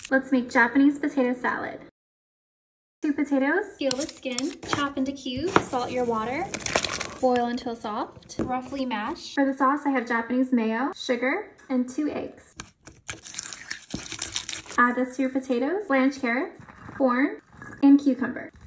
Let's make Japanese potato salad. 2 potatoes. Peel the skin, chop into cubes, salt your water, boil until soft, roughly mash. For the sauce, I have Japanese mayo, sugar, and 2 eggs. Add this to your potatoes, blanched carrots, corn, and cucumber.